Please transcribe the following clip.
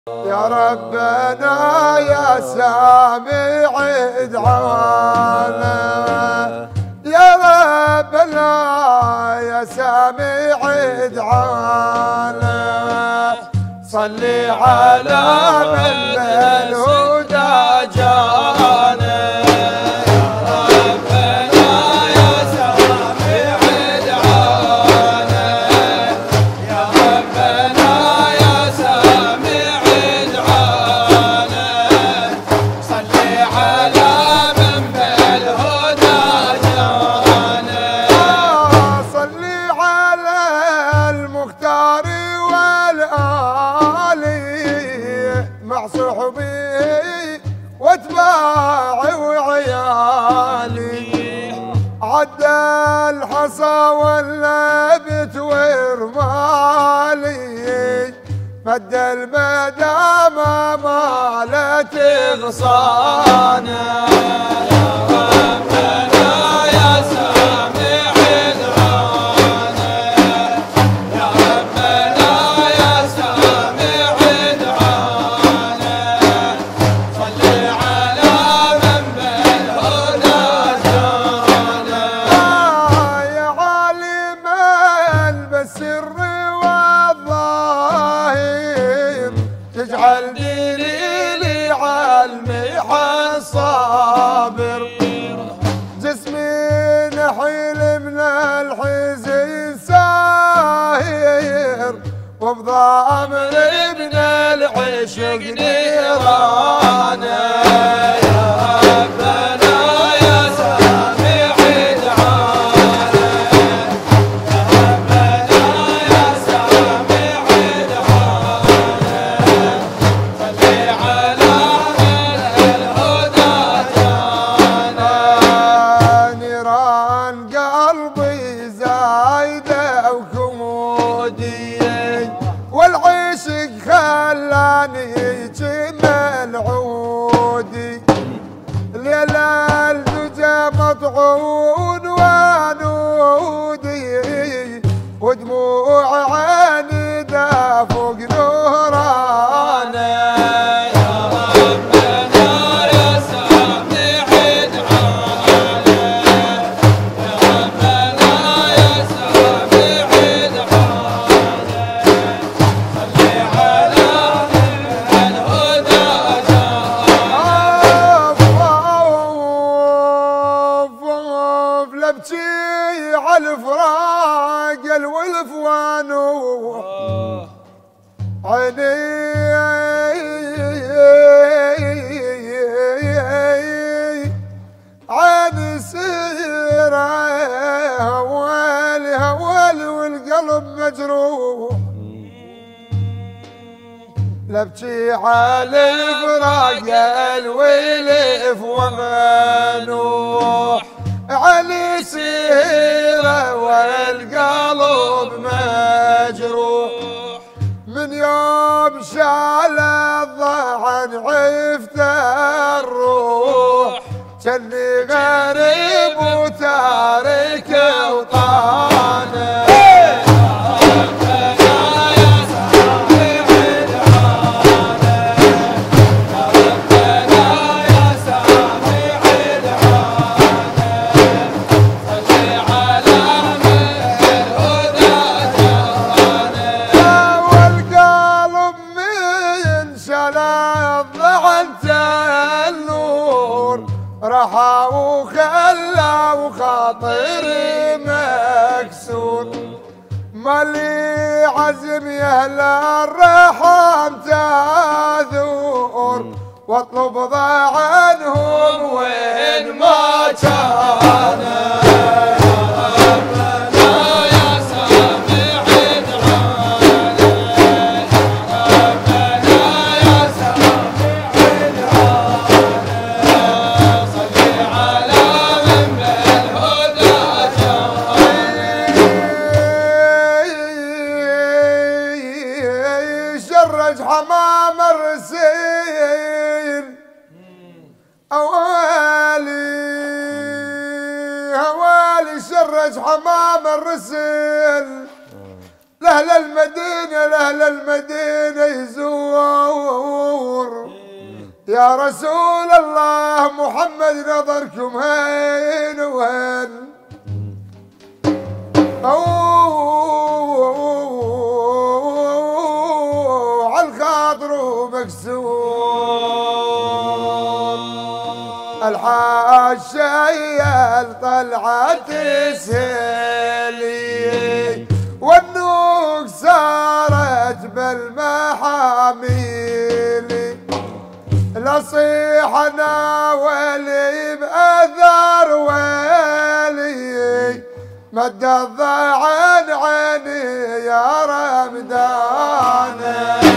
يا ربنا يا سامع دعانا، يا ربنا يا سامع دعانا، صلي على من بالهدى جانا. مع صحبي واتباعي وعيالي، عدى الحصى والنبت ورمالي، مد المدى ما مالت غصانا. تجعل دليلي عالمي حصابر، جسمي نحيل من الحزن ساهر، وبضامري من العشق نيرانه. والعشق خلاني جمل عودي، ليلة الدجى مطعون وانودي، ودموع عيني دافق نورانه. ابكي على الفراق الولف وانوح عيني، عيني سيره هوال هوال والقلب مجروح، لبكي على الفراق الولف ومنوح، علي سيره والقلب مجروح، من يوم شال الضعن عفت الروح، جني غريب وتارك وطانه. رحى وخلى وخاطري مكسور، مالي عزم يهل الرحم تاذور، واطلب عنهم وين ما كان. حمام الرسيل هوالي شرج حمام الرسل، لأهل المدينة لأهل المدينة يزور يا رسول الله محمد نظركم هين وهين عالخاطر مكسور الحاشية طلعت سهلي والنوق صارت بالمحاميل لصيح انا ولي بأثر ولي مد الضعن عيني يا رمدان